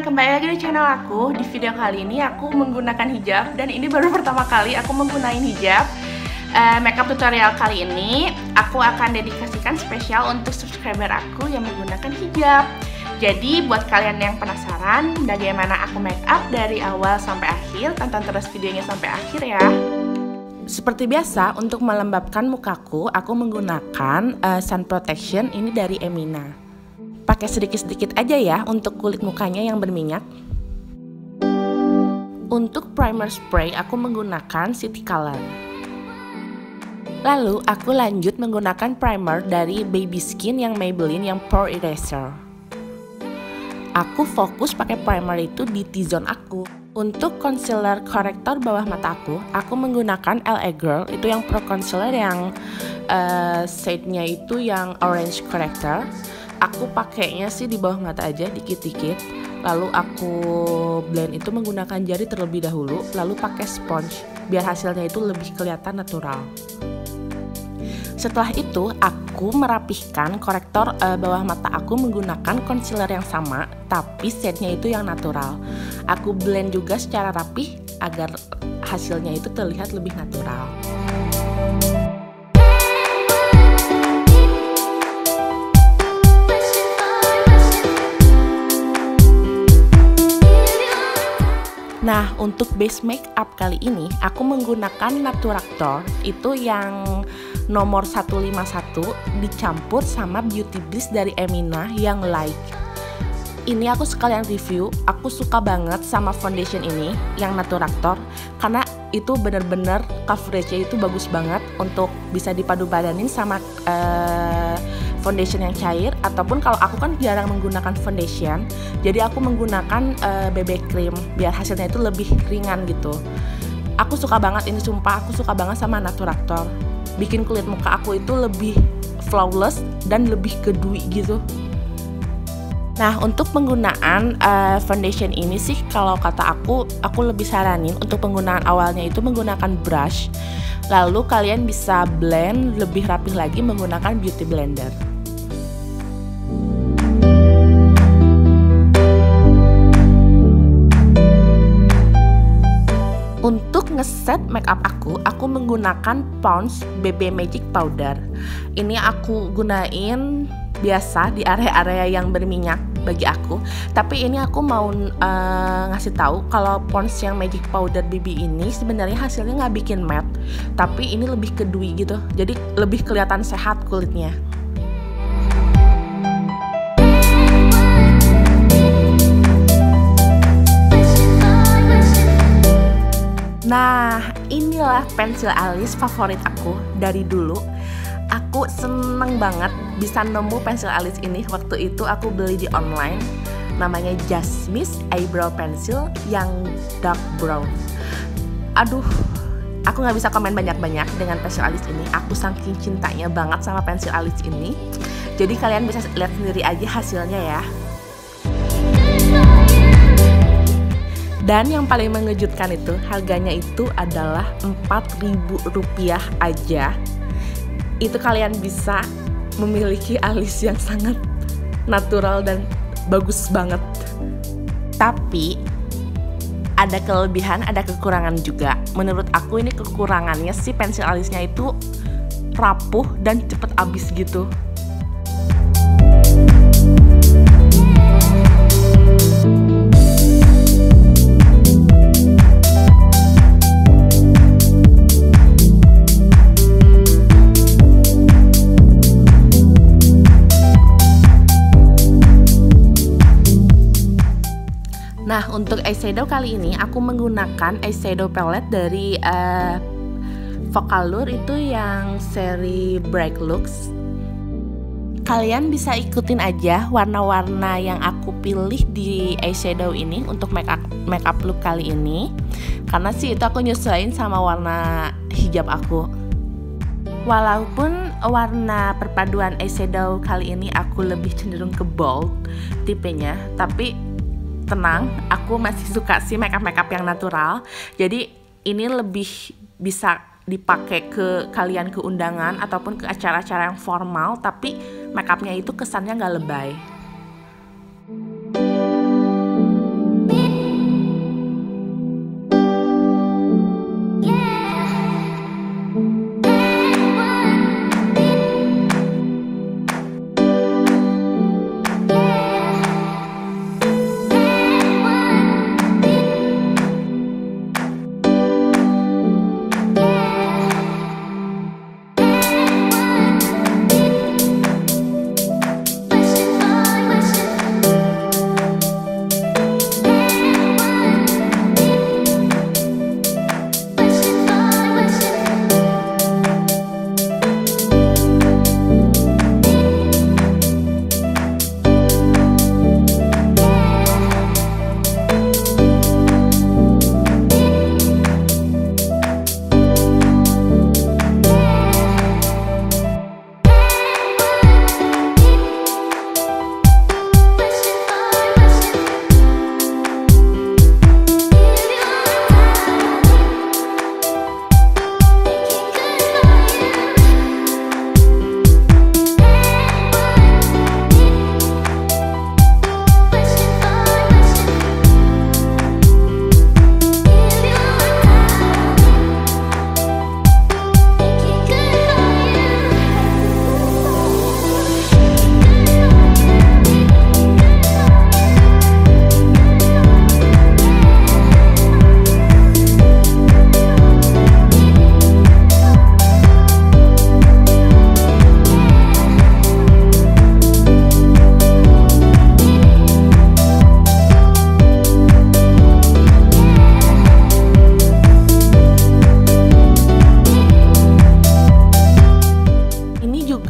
kembali lagi di channel aku. Di video kali ini aku menggunakan hijab, dan ini baru pertama kali aku menggunakan hijab. Makeup tutorial kali ini aku akan dedikasikan spesial untuk subscriber aku yang menggunakan hijab. Jadi buat kalian yang penasaran bagaimana aku makeup dari awal sampai akhir, tonton terus videonya sampai akhir ya. Seperti biasa, untuk melembabkan mukaku, aku menggunakan sun protection ini dari Emina. Pakai sedikit-sedikit aja ya untuk kulit mukanya yang berminyak. Untuk primer spray, aku menggunakan City Color. Lalu aku lanjut menggunakan primer dari Baby Skin yang Maybelline yang Pore Eraser. Aku fokus pakai primer itu di T-zone aku. Untuk concealer korektor bawah mata aku menggunakan LA Girl, itu yang pro concealer yang shade-nya itu yang orange corrector. Aku pakainya sih di bawah mata aja dikit-dikit. Lalu aku blend itu menggunakan jari terlebih dahulu, lalu pakai sponge biar hasilnya itu lebih kelihatan natural. Setelah itu aku merapihkan korektor bawah mata aku menggunakan concealer yang sama, tapi shade-nya itu yang natural. Aku blend juga secara rapih agar hasilnya itu terlihat lebih natural. Nah, untuk base makeup kali ini aku menggunakan Naturactor, itu yang nomor 151 dicampur sama Beauty Bliss dari Emina yang light. Ini aku sekalian review, aku suka banget sama foundation ini yang Naturactor karena itu bener-bener coveragenya itu bagus banget untuk bisa dipadu-padanin sama foundation yang cair, ataupun kalau aku kan jarang menggunakan foundation, jadi aku menggunakan BB cream biar hasilnya itu lebih ringan gitu. Aku suka banget ini, sumpah aku suka banget sama Naturactor. Bikin kulit muka aku itu lebih flawless dan lebih ke dewy gitu. Nah, untuk penggunaan foundation ini sih kalau kata aku lebih saranin untuk penggunaan awalnya itu menggunakan brush. Lalu kalian bisa blend lebih rapih lagi menggunakan beauty blender. Untuk ngeset makeup aku menggunakan Pond's BB Magic Powder. Ini aku gunain biasa di area-area yang berminyak bagi aku. Tapi ini aku mau ngasih tahu kalau Pond's yang Magic Powder BB ini sebenarnya hasilnya nggak bikin matte, tapi ini lebih ke dewy gitu. Jadi lebih kelihatan sehat kulitnya. Nah, inilah pensil alis favorit aku dari dulu. Aku seneng banget bisa nemu pensil alis ini. Waktu itu aku beli di online. Namanya Jasmine Eyebrow Pencil yang dark brown. Aduh, aku gak bisa komen banyak-banyak dengan pensil alis ini. Aku saking cintanya banget sama pensil alis ini. Jadi kalian bisa lihat sendiri aja hasilnya ya. Dan yang paling mengejutkan itu harganya itu adalah Rp4.000 aja. Itu kalian bisa memiliki alis yang sangat natural dan bagus banget. Tapi ada kelebihan, ada kekurangan juga. Menurut aku ini kekurangannya sih pensil alisnya itu rapuh dan cepet habis gitu. Nah, untuk eyeshadow kali ini aku menggunakan eyeshadow palette dari Vocaloid, itu yang seri Bright Looks. Kalian bisa ikutin aja warna-warna yang aku pilih di eyeshadow ini untuk makeup look kali ini. Karena sih itu aku nyesuaiin sama warna hijab aku. Walaupun warna perpaduan eyeshadow kali ini aku lebih cenderung ke bold tipenya, tapi tenang, aku masih suka sih makeup yang natural. Jadi ini lebih bisa dipakai ke kalian ke undangan ataupun ke acara-acara yang formal, tapi makeupnya itu kesannya nggak lebay.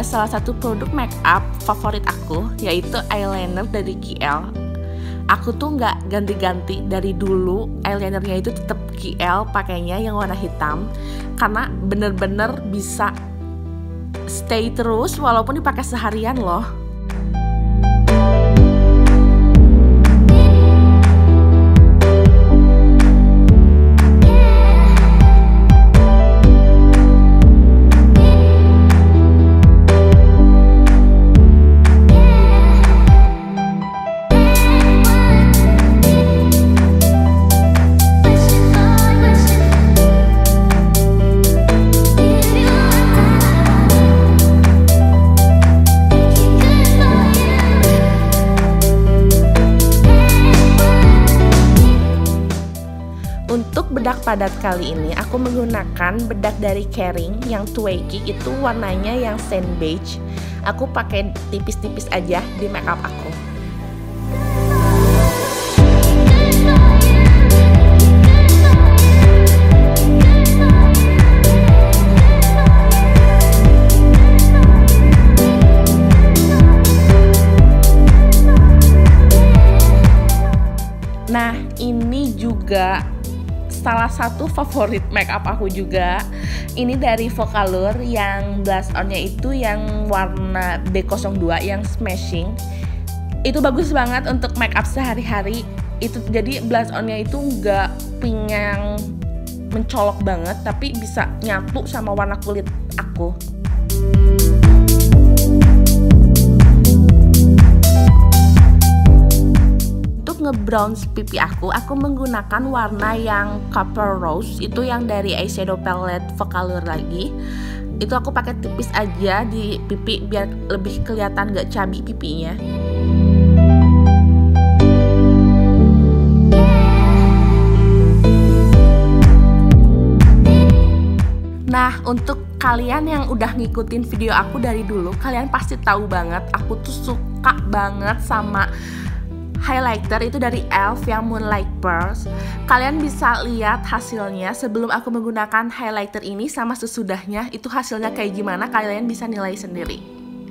juga salah satu produk make up favorit aku, yaitu eyeliner dari KL. Aku tuh nggak ganti-ganti dari dulu, eyelinernya itu tetap KL pakainya yang warna hitam, karena bener-bener bisa stay terus walaupun dipakai seharian loh. Untuk bedak padat kali ini aku menggunakan bedak dari Kering yang Twiggy, itu warnanya yang sand beige. Aku pakai tipis-tipis aja di makeup aku. Nah, ini juga salah satu favorit makeup aku juga. Ini dari Vocalour yang blush on-nya itu yang warna B02 yang smashing. Itu bagus banget untuk makeup sehari-hari. Itu jadi blush on-nya itu nggak pink yang mencolok banget, tapi bisa nyatu sama warna kulit aku. Nge-bronze pipi aku menggunakan warna yang Copper Rose, itu yang dari eyeshadow palette Vocalour lagi. Itu aku pakai tipis aja di pipi biar lebih kelihatan gak cabi pipinya. Nah, untuk kalian yang udah ngikutin video aku dari dulu, kalian pasti tahu banget aku tuh suka banget sama highlighter itu dari e.l.f. yang Moonlight Pearls. Kalian bisa lihat hasilnya sebelum aku menggunakan highlighter ini sama sesudahnya. Itu hasilnya kayak gimana, kalian bisa nilai sendiri.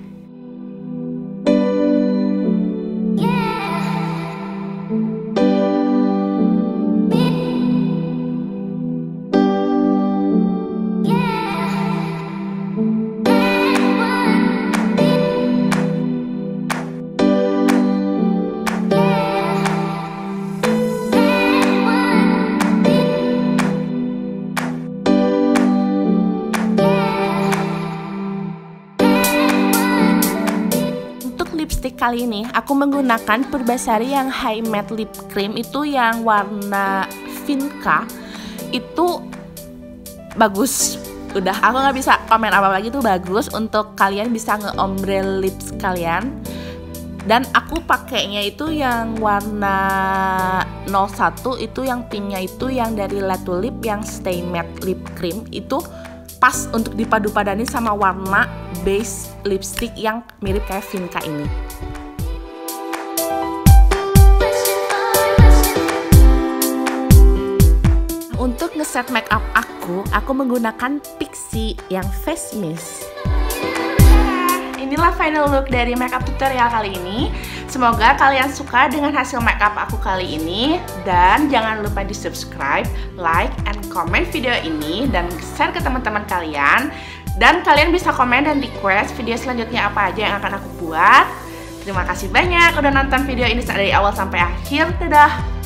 Lipstick kali ini aku menggunakan Purbasari yang High Matte Lip Cream, itu yang warna Vinca. Itu bagus. Udah, aku nggak bisa komen apa lagi, tuh bagus untuk kalian bisa nge-ombre lips kalian. Dan aku pakainya itu yang warna 01, itu yang pinknya itu yang dari La Tulip yang Stay Matte Lip Cream. Itu pas untuk dipadu-padanin sama warna base lipstick yang mirip kayak Vinca ini. Untuk ngeset makeup aku menggunakan Pixi yang Face Mist. Inilah final look dari makeup tutorial kali ini. Semoga kalian suka dengan hasil makeup aku kali ini. Dan jangan lupa di subscribe, like, and comment video ini, dan share ke teman-teman kalian. Dan kalian bisa komen dan request video selanjutnya apa aja yang akan aku buat. Terima kasih banyak udah nonton video ini dari awal sampai akhir. Dadah!